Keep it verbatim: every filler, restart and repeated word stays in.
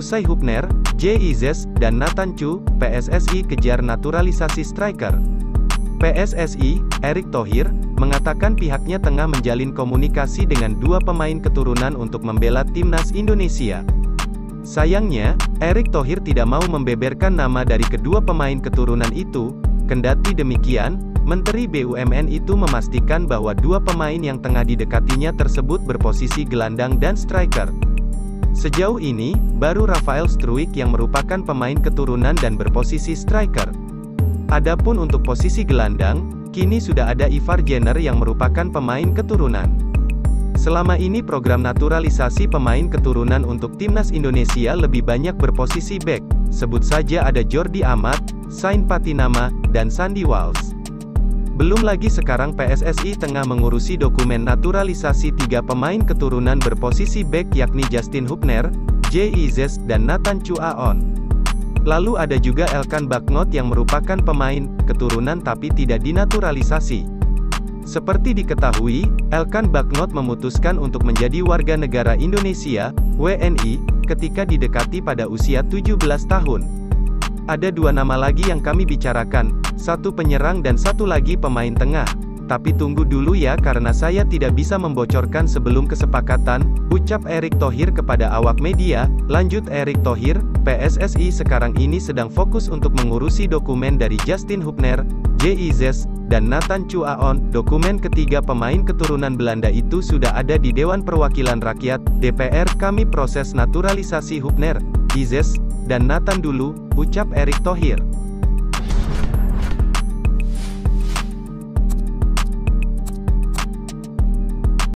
Usai Hübner, J I Z, dan Nathan Chu, P S S I kejar naturalisasi striker. P S S I, Erick Thohir, mengatakan pihaknya tengah menjalin komunikasi dengan dua pemain keturunan untuk membela timnas Indonesia. Sayangnya, Erick Thohir tidak mau membeberkan nama dari kedua pemain keturunan itu. Kendati demikian, Menteri B U M N itu memastikan bahwa dua pemain yang tengah didekatinya tersebut berposisi gelandang dan striker. Sejauh ini, baru Rafael Struijk yang merupakan pemain keturunan dan berposisi striker. Adapun untuk posisi gelandang, kini sudah ada Ivar Jenner yang merupakan pemain keturunan. Selama ini program naturalisasi pemain keturunan untuk timnas Indonesia lebih banyak berposisi bek, sebut saja ada Jordi Amat, Sain Patinama, dan Sandy Walsh. Belum lagi sekarang P S S I tengah mengurusi dokumen naturalisasi tiga pemain keturunan berposisi bek yakni Justin Hübner, J I Z, dan Nathan Chu Aon. Lalu ada juga Elkan Bagnot yang merupakan pemain keturunan tapi tidak dinaturalisasi. Seperti diketahui, Elkan Bagnot memutuskan untuk menjadi warga negara Indonesia, W N I, ketika didekati pada usia tujuh belas tahun. Ada dua nama lagi yang kami bicarakan, satu penyerang dan satu lagi pemain tengah. Tapi tunggu dulu ya karena saya tidak bisa membocorkan sebelum kesepakatan, ucap Erick Thohir kepada awak media. Lanjut Erick Thohir, P S S I sekarang ini sedang fokus untuk mengurusi dokumen dari Justin Hübner, J I Z, dan Nathan Chu Aon. Dokumen ketiga pemain keturunan Belanda itu sudah ada di Dewan Perwakilan Rakyat, D P R. Kami proses naturalisasi Hübner, I Z, dan Nathan dulu, ucap Erick Thohir.